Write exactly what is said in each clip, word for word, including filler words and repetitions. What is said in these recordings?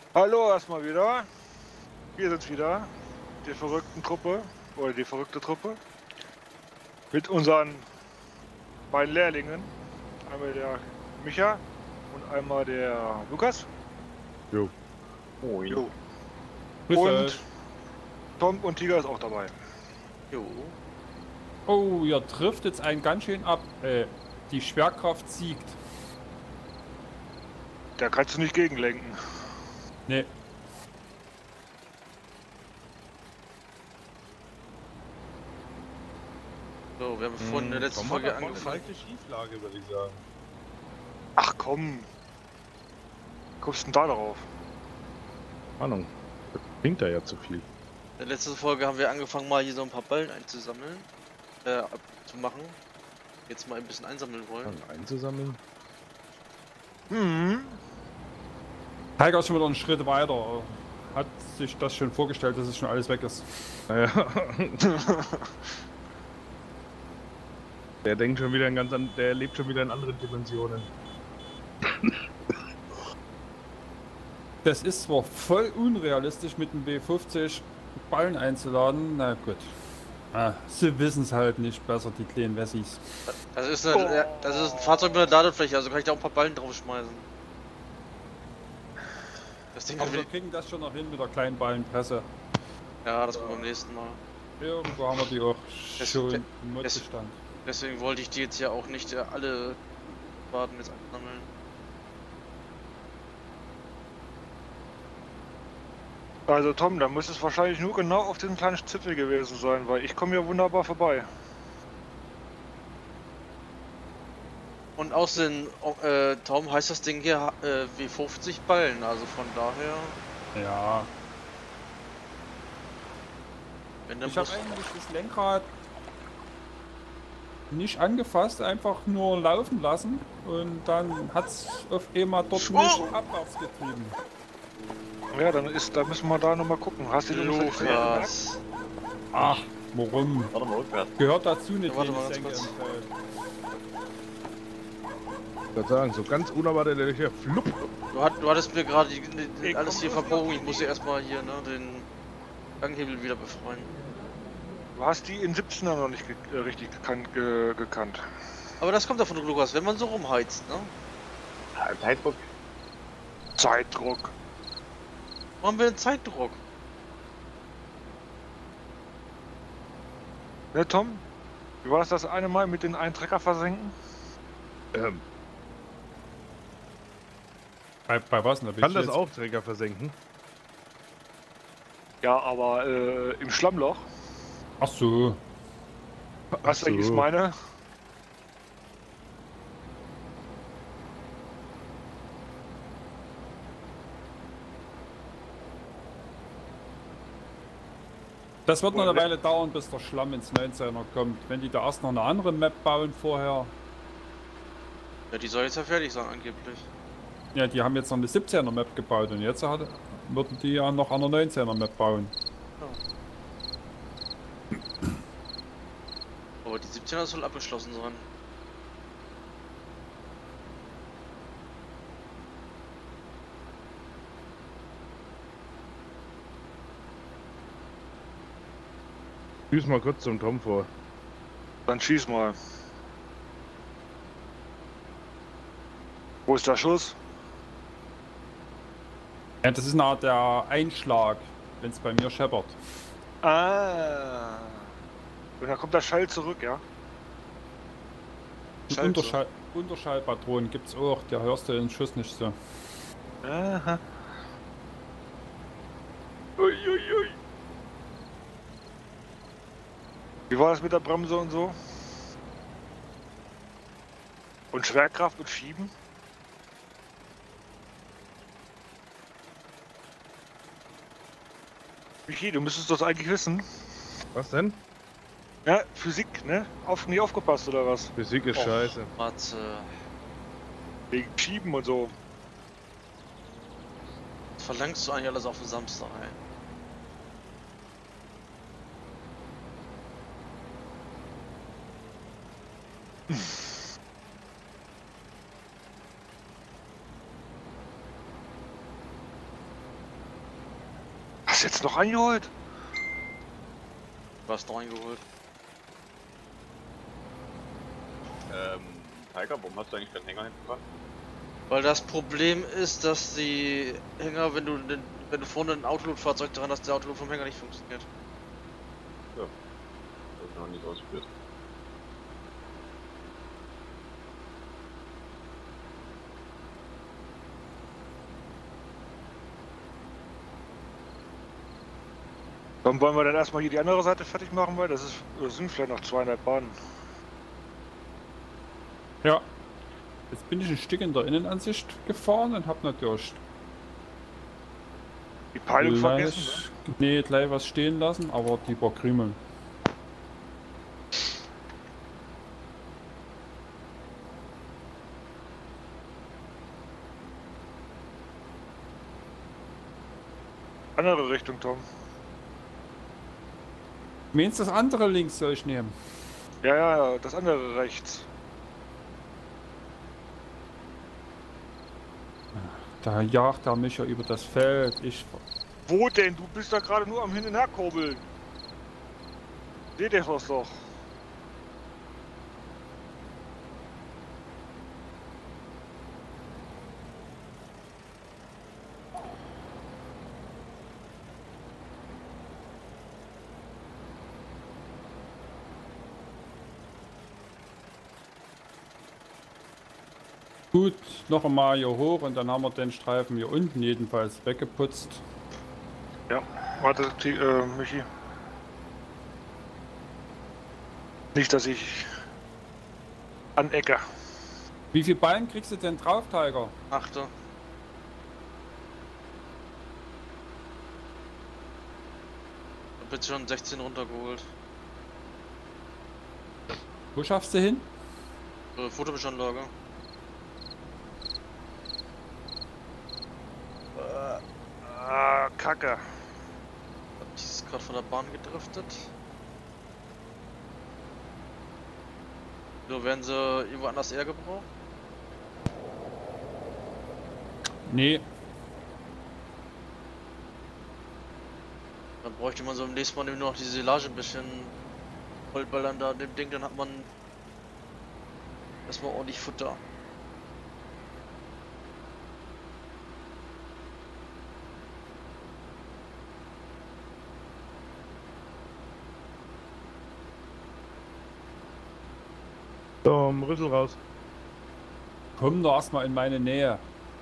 Hallo erstmal wieder. Wir sind wieder, die verrückten Truppe oder die verrückte Truppe mit unseren beiden Lehrlingen. Einmal der Micha und einmal der Lukas. Jo. Moin. Jo. Grüß Und euch. Tom und Tiger ist auch dabei. Jo. Oh, ihr trifft jetzt einen ganz schön ab. Äh, die Schwerkraft siegt. Da kannst du nicht gegenlenken. Nee. So, wir haben vorhin in der letzten Folge angefangen. Leichte Schieflage, würde ich sagen. Ach komm. Wie kommst du denn da drauf? Ahnung. Das klingt da ja zu viel. In der letzten Folge haben wir angefangen, mal hier so ein paar Ballen einzusammeln. Äh, zu machen. Jetzt mal ein bisschen einsammeln wollen. Dann einzusammeln. Hm. Tiger ist schon wieder einen Schritt weiter. Hat sich das schon vorgestellt, dass es schon alles weg ist. Naja. Der denkt schon wieder in ganz an, der lebt schon wieder in anderen Dimensionen. Das ist zwar voll unrealistisch, mit dem B fünfzig Ballen einzuladen. Na gut. Ah, sie wissen es halt nicht besser, die kleinen Wessis. Das ist, eine, das ist ein Fahrzeug mit einer Ladefläche, also kann ich da auch ein paar Ballen draufschmeißen. Das Ding Aber hat wir wieder... kriegen das schon noch hin mit der kleinen Ballenpresse. Ja, das kommt beim nächsten Mal. Irgendwo haben wir die auch Das- schon das- im Modbestand. Deswegen wollte ich die jetzt ja auch nicht äh, alle Baden jetzt einsammeln. Also Tom, da muss es wahrscheinlich nur genau auf diesem kleinen Zipfel gewesen sein, weil ich komme ja wunderbar vorbei. Und außerdem, äh, Tom, heißt das Ding hier äh, W fünfzig Ballen, also von daher, Ja. wenn dann Ich habe muss... eigentlich das Lenkrad nicht angefasst, einfach nur laufen lassen und dann hat es auf einmal dort Oh! nicht abwärts getrieben. Ja, dann ist, da müssen wir da nochmal gucken. Hast du die Nummer gemerkt? Lukas. Ach, warum? Warte mal rückwärts. Gehört dazu eine Ja, warte kleine mal ganz Senke im kurz. Feld. Ich würde sagen, so ganz unerwartet, der hier flupp. Du, hat, du hattest mir gerade die- die- Ey, alles komm, hier los, verbogen, los. ich muss hier erstmal hier ne, den Ganghebel wieder befreien. Du hast die in siebzehner noch nicht ge äh, richtig gekannt, ge gekannt. Aber das kommt davon, Lukas, wenn man so rumheizt, ne? Zeitdruck. Zeitdruck. Machen wir einen Zeitdruck. Ne, Tom? Wie war das das eine Mal mit den einen Trecker versenken? Ähm, Bei, bei was? Da bin kann ich das jetzt- auch Träger versenken? Ja, aber äh, im Schlammloch. Ach so. Was so. ich meine? Das wird noch eine Weile dauern, bis der Schlamm ins neunzehner kommt. Wenn die da erst noch eine andere Map bauen vorher. Ja, die soll jetzt ja fertig sein, angeblich. Ja, die haben jetzt noch eine siebzehner Map gebaut und jetzt hat, würden die ja noch an der neunzehner Map bauen. Aber die siebzehner soll abgeschlossen sein. Düs mal kurz zum Tom vor. Dann schieß mal. Wo ist der Schuss? Ja, das ist eine Art der Einschlag, wenn es bei mir scheppert. Ah. Und dann kommt der Schall zurück, ja? Und Schall Unterschall, Unterschallpatronen gibt es auch, der hörst du den Schuss nicht so. Aha. Ui, ui, ui. Wie war das mit der Bremse und so? Und Schwerkraft und Schieben? Michi, du müsstest das eigentlich wissen. Was denn? Ja, Physik, ne? Auf, nie aufgepasst oder was? Physik ist Och. scheiße. Matze. Wegen Schieben und so. Was verlangst du eigentlich alles auf den Samstag, ey? hast du jetzt noch eingeholt? Was noch eingeholt? Ähm, Tiger, warum hast du eigentlich deinen Hänger hinten dran? Weil das Problem ist, dass die Hänger, wenn du den, wenn du vorne ein Autoload-Fahrzeug dran hast, der Autoload vom Hänger nicht funktioniert. Ja. Das hab ich noch nicht ausprobiert. Dann wollen wir dann erstmal hier die andere Seite fertig machen, weil das ist, das sind vielleicht noch zweieinhalb Bahnen. Ja. Jetzt bin ich ein Stück in der Innenansicht gefahren und habe natürlich Die Peilung gleich, vergessen, ne? nee, gleich was stehen lassen, aber die war krümeln. Andere Richtung, Tom. Meinst du, das andere links soll ich nehmen? Ja, ja, das andere rechts. Da jagt er mich ja über das Feld. Ich. Wo denn? Du bist da gerade nur am Hin- und Herkurbeln. Seht ihr das doch? Gut, noch einmal hier hoch und dann haben wir den Streifen hier unten jedenfalls weggeputzt. Ja, warte, die, äh, Michi. Nicht, dass ich anecke. Wie viel Ballen kriegst du denn drauf, Tiger? Achte. Ich hab jetzt schon sechzehn runtergeholt. Wo schaffst du hin? Äh, Fotobeschanlage. Ah, Kacke. Die ist gerade von der Bahn gedriftet. So, werden sie irgendwo anders eher gebraucht? Nee, Dann bräuchte man so im nächsten Mal nur noch die Silage ein bisschen vollballern da an dem Ding, dann hat man erstmal ordentlich Futter. So, Rüssel raus. komm doch erstmal in meine Nähe.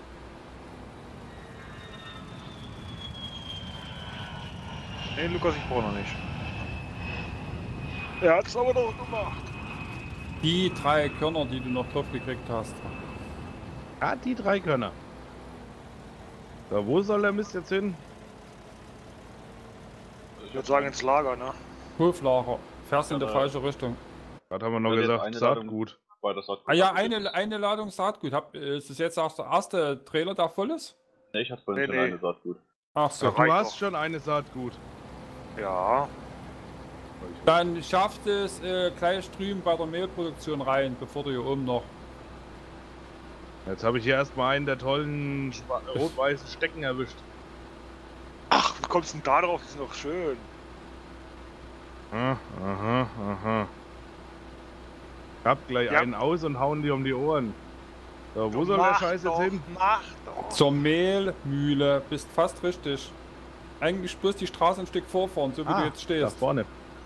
Nee, Lukas, ich brauche noch nicht. Er hat es aber doch gemacht. Die drei Körner, die du noch drauf gekriegt hast. Ah, die drei Könner. So, wo soll der Mist jetzt hin? Ich würde sagen ins Lager, ne? Hoflager. Fährst in der Ja, falsche Richtung. Was haben wir noch Ja, jetzt gesagt? eine Ladung. Saatgut. Weil das hat Ah ja, eine, eine Ladung Saatgut. Hab, ist das jetzt auch der erste Trailer, der voll ist? Ne, ich hatte vorhin Nee, schon nee. eine Saatgut. Ach so. Ach, du reicht hast doch. schon eine Saatgut. Ja. Dann schafft es äh, gleich drüben bei der Mehlproduktion rein, bevor du hier oben noch. Jetzt habe ich hier erstmal einen der tollen schwa- rot-weißen Stecken erwischt. Ach, wie kommst du denn da drauf? Die sind doch schön. Aha, aha, aha. Hab gleich Ja. einen aus und hauen die um die Ohren. So, wo Du soll der mach Scheiß doch, jetzt hin? Mach doch. Zur Mehlmühle. Bist fast richtig. Eigentlich bloß die Straße ein Stück vorfahren, so wie Ah, du jetzt da stehst. vorne.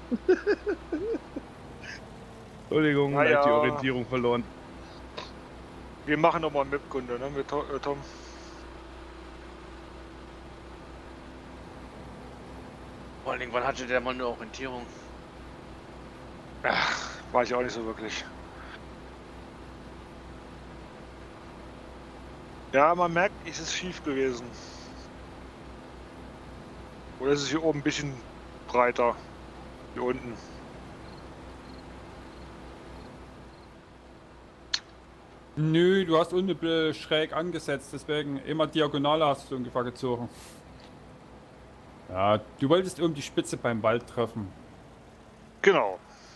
Entschuldigung, Na da hab ich die ja. Orientierung verloren. Wir machen nochmal einen Map-Kunde, ne? Mit To- äh, Tom. Vor allen Dingen, wann hatte der mal eine Orientierung? Ach, weiß ich auch nicht so wirklich. Ja, man merkt, es ist schief gewesen. Oder ist es hier oben ein bisschen breiter? Hier unten. Nö, du hast unten ein bisschen schräg angesetzt, deswegen immer diagonal hast du ungefähr gezogen. Ja, du wolltest um die Spitze beim Wald treffen. Genau.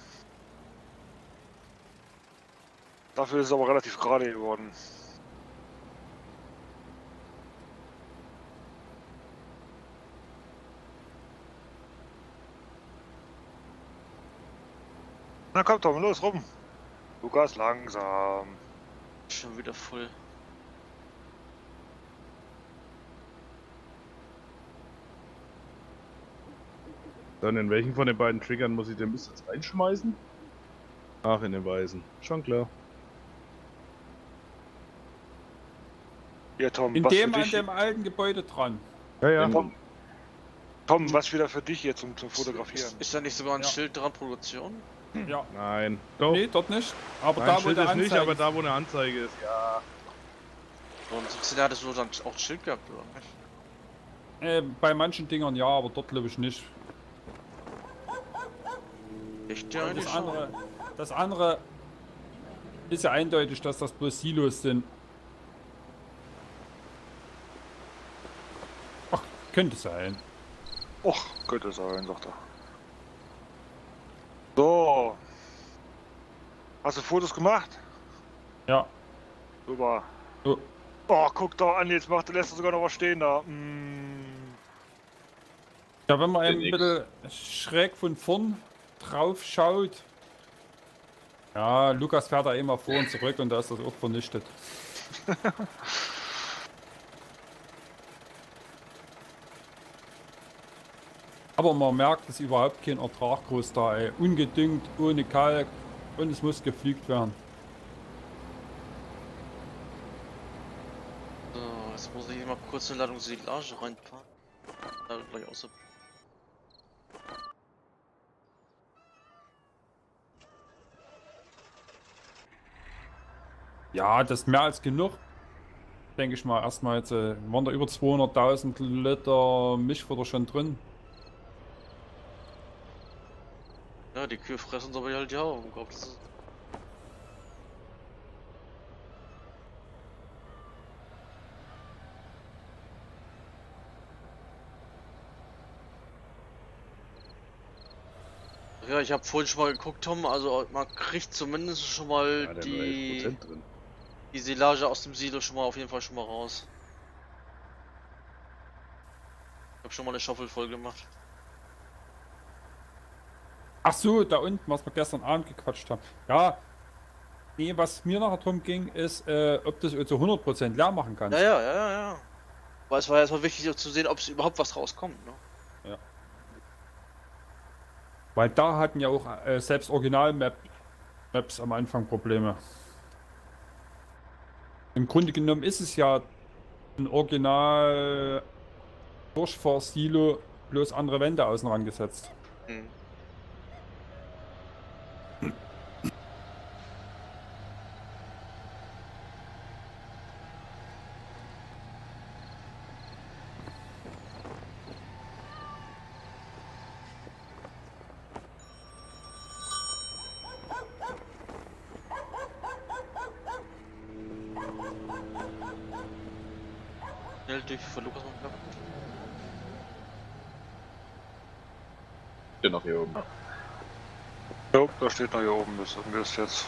Dafür ist es aber relativ gerade geworden. Na komm Tom, los rum. Lukas, langsam. Schon wieder voll. Dann in welchen von den beiden Triggern muss ich den Mist jetzt reinschmeißen? Ach, in den weißen. Schon klar. Ja Tom, In was dem für an dich? dem alten Gebäude dran. Ja, ja. Tom, Tom, was wieder für dich hier zum, zum Fotografieren? Ist, ist da nicht sogar ein Ja. Schild dran, Produktion? Ja. Nein. Doch. Nee, dort nicht. Aber Nein, da, wo Schild der ist nicht, Anzeige aber da, wo eine Anzeige ist, ja. Und sonst hattest du dann auch ein Schild gehabt, oder nicht? Äh, bei manchen Dingern ja, aber dort glaube ich nicht. Echt ja, Und eigentlich das schon. andere, das andere ist ja eindeutig, dass das bloß Silos sind. Ach, könnte sein. Och, könnte sein, sagt er. So. Hast du Fotos gemacht? Ja. Super. So. Oh, guck doch an, jetzt macht, lässt er sogar noch was stehen da. Mm. Ja, wenn man Sehe ein nix. bisschen schräg von vorn drauf schaut. Ja, Lukas fährt da immer vor und zurück und da ist das auch vernichtet. Aber man merkt, es ist überhaupt kein Ertrag groß da, ey. Ungedüngt, ohne Kalk und es muss gepflügt werden. So, jetzt muss ich mal kurz eine Ladung Silage reinpacken. Da wird gleich außer. Ja, das ist mehr als genug. Denke ich mal, erstmal jetzt äh, waren da über zweihunderttausend Liter Mischfutter schon drin. Ja, die Kühe fressen uns aber halt ja auch im Kopf. Das ist ja, ich habe vorhin schon mal geguckt, Tom, also man kriegt zumindest schon mal Ja, der hat nur elf die, Prozent drin. die Silage aus dem Silo schon mal auf jeden Fall schon mal raus. Ich habe schon mal eine Schaufel voll gemacht. Ach so, da unten, was wir gestern Abend gequatscht haben. Ja, nee, was mir nachher drum ging, ist, äh, ob du es zu hundert Prozent leer machen kannst. Ja, ja, ja, ja, ja. Weil es war erstmal wichtig zu sehen, ob es überhaupt was rauskommt, ne? Weil da hatten ja auch äh, selbst Original-Maps am Anfang Probleme. Im Grunde genommen ist es ja ein Original Durchfahr-Silo, bloß andere Wände außen rangesetzt. Hm. Schnell durch von Lukas mal knapp. Steht noch hier oben. Jo, da steht noch hier oben, das ist das jetzt.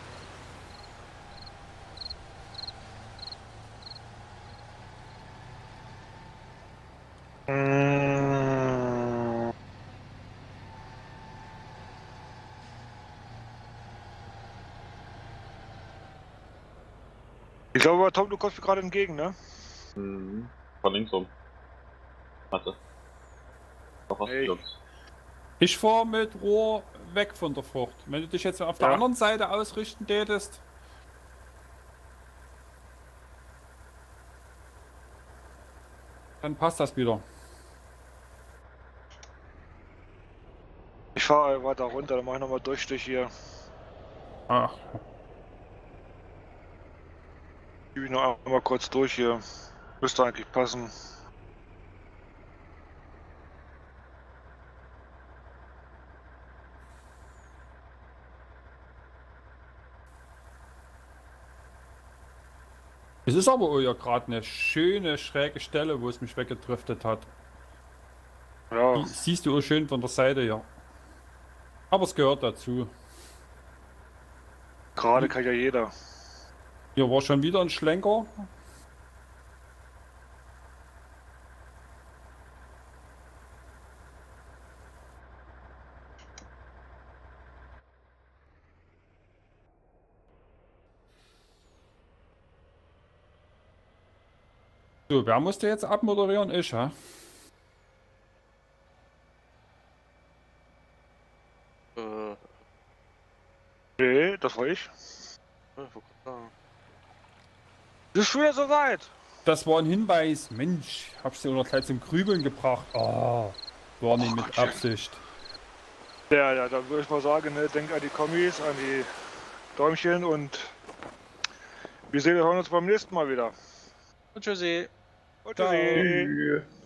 Mm. Ich glaube, Tom, du kommst mir gerade entgegen, ne? Mhm. Von links rum. Warte. Noch was Ey. Jungs. Ich fahre mit Rohr weg von der Frucht. Wenn du dich jetzt auf der Ja. anderen Seite ausrichten tätest, dann passt das wieder. Ich fahre weiter runter, dann mache ich nochmal Durchstich hier. Ach, Gebe ich noch einmal kurz durch hier. Müsste eigentlich passen. es ist aber auch ja gerade eine schöne schräge Stelle, wo es mich weggedriftet hat. Ja, Die siehst du auch schön von der Seite, ja. Aber es gehört dazu. gerade kann ja jeder. Hier war schon wieder ein Schlenker. So, wer musste jetzt abmoderieren? Ich, ja? Äh, Nee, das war ich. äh, wo- ah. Es ist schon wieder soweit. Das war ein Hinweis. Mensch, hab's dir gleich zum Grübeln gebracht. Ah, war nicht Oh mit Gottchen. Absicht. Ja, ja, dann würde ich mal sagen, ne, denk an die Kommis, an die Däumchen und wir sehen und hören uns beim nächsten Mal wieder. Und tschüssi. Und Ciao. tschüssi. Tschüss.